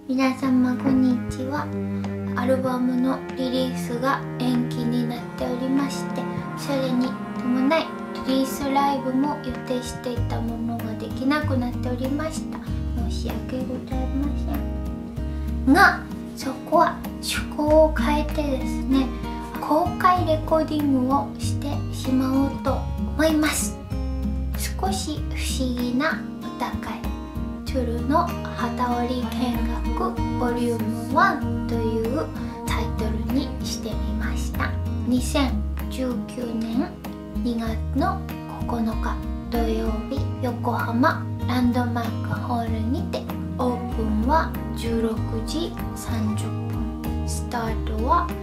皆様こんにちは。アルバムのリリースが延期になっておりまして、それに伴いリリースライブも予定していたものができなくなっておりました。申し訳ございませんが、そこは趣向を変えてですね、公開レコーディングをしてしまおうと思います。少し不思議な歌会チュルの旗織り見学ボリューム1というタイトルにしてみました。2019年2月の9日土曜日、横浜ランドマークホールにてオープンは16時30分、スタートは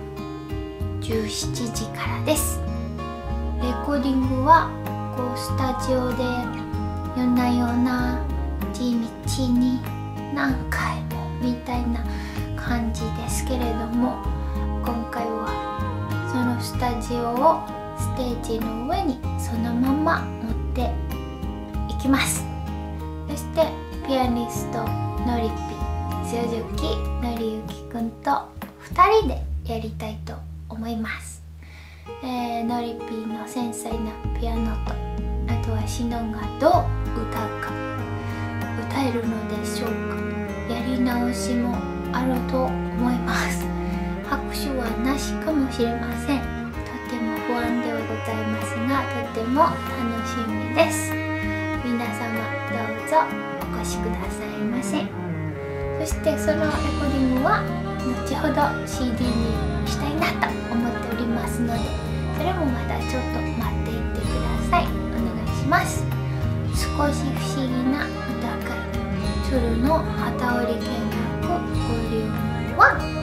17時からです。レコーディングはスタジオで夜な夜な地道に何回もみたいな感じですけれども、今回はそのスタジオをステージの上にそのまま持っていきます。そしてピアニストのりぴ鈴木のりゆきくんと2人でやりたいと思います。のりぴの繊細なピアノと、あとはしのがどう歌うか、歌えるのでしょうか。やり直しもあると思います。拍手はなしかもしれません。とても不安ではございますが、とても楽しみです。皆様どうぞお越しくださいませ。そしてそのレコーディングは後ほど CD にしたいなと思っておりますので、それもまだちょっと待っていてください。お願いします。少し不思議な歌会チュルの旗織り見学ボリューム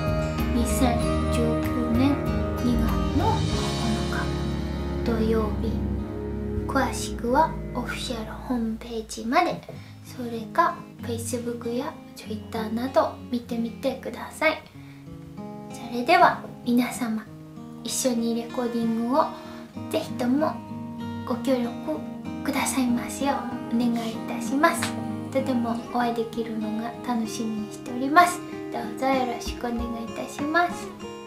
1、2019年2月の9日土曜日。詳しくはオフィシャルホームページまで、それか Facebook や Twitter など見てみてください。それでは皆様、一緒にレコーディングをぜひともご協力くださいますようお願いいたします。とてもお会いできるのが楽しみにしております。どうぞよろしくお願いいたします。